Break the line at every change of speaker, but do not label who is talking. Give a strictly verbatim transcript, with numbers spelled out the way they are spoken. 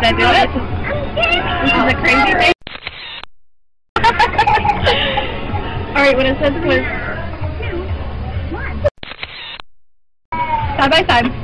that do it? This is a crazy thing. Alright, when it says was side by side.